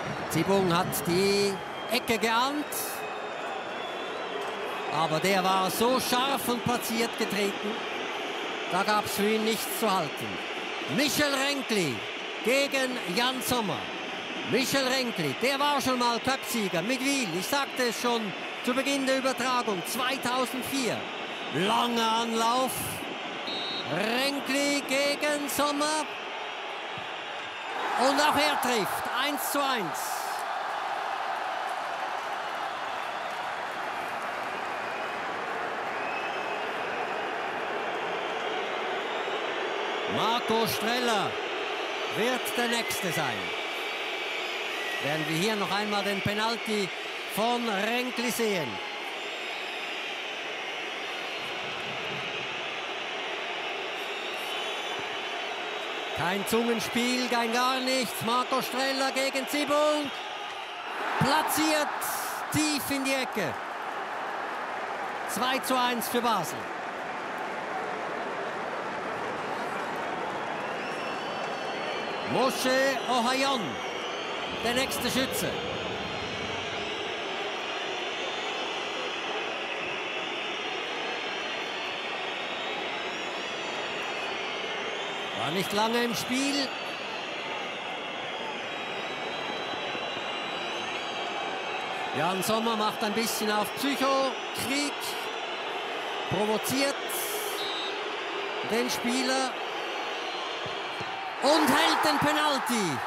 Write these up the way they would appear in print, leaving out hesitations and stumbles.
Zibung hat die Ecke geahnt. Aber der war so scharf und platziert getreten. Da gab es für ihn nichts zu halten. Michel Renkli gegen Jan Sommer. Michel Renkli, der war schon mal Cupsieger mit Wil. Ich sagte es schon zu Beginn der Übertragung, 2004. Langer Anlauf. Renkli gegen Sommer. Und auch er trifft. 1:1. Marco Streller wird der Nächste sein. Werden wir hier noch einmal den Penalty von Renkli sehen. Kein Zungenspiel, kein gar nichts. Marco Streller gegen Zibung. Platziert tief in die Ecke. 2:1 für Basel. Moshe Ohayon, der nächste Schütze. War nicht lange im Spiel. Jan Sommer macht ein bisschen auf Psychokrieg, provoziert den Spieler und hält den Penalty.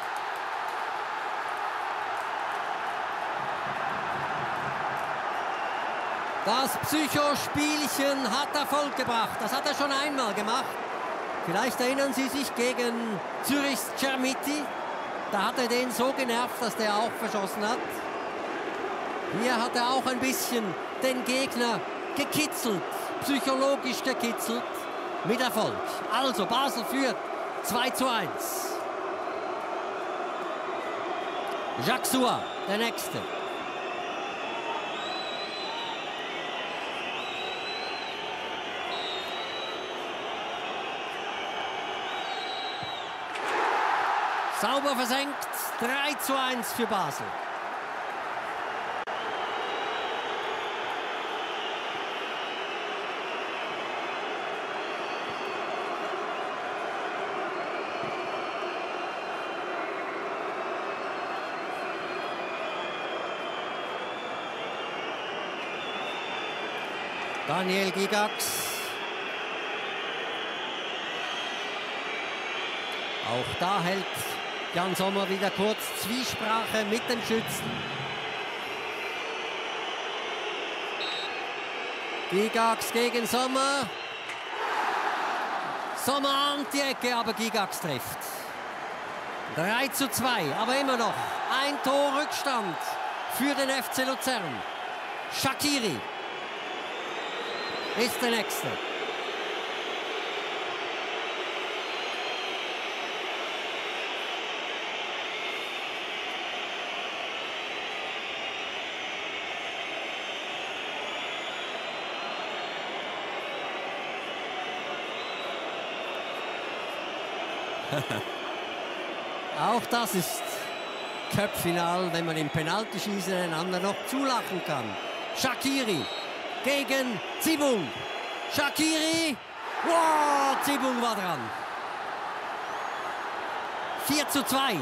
Das Psychospielchen hat Erfolg gebracht. Das hat er schon einmal gemacht. Vielleicht erinnern Sie sich gegen Zürichs Cermiti. Da hat er den so genervt, dass der auch verschossen hat. Hier hat er auch ein bisschen den Gegner gekitzelt, psychologisch gekitzelt, mit Erfolg. Also Basel führt 2:1. Jacques Soua, der Nächste. Sauber versenkt, 3:1 für Basel. Daniel Gigax. Auch da hält Jan Sommer wieder kurz Zwiesprache mit dem Schützen. Gigax gegen Sommer. Sommer ahnt die Ecke, aber Gigax trifft. 3:2, aber immer noch ein Tor Rückstand für den FC Luzern. Shaqiri ist der Nächste. Auch das ist Cup-Final, wenn man im Penaltyschießen einander noch zulachen kann. Shaqiri gegen Zibung. Shaqiri. Wow, Zibung war dran. 4:2.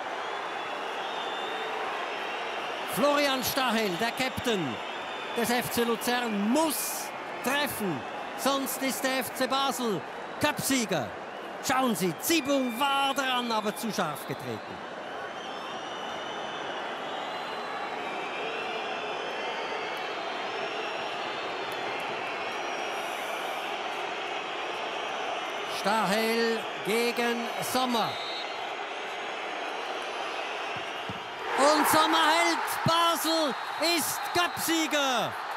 Florian Stahel, der Captain des FC Luzern, muss treffen. Sonst ist der FC Basel Cupsieger. Schauen Sie, Zibung war dran, aber zu scharf getreten. Stahel gegen Sommer. Und Sommer hält. Basel ist Cupsieger.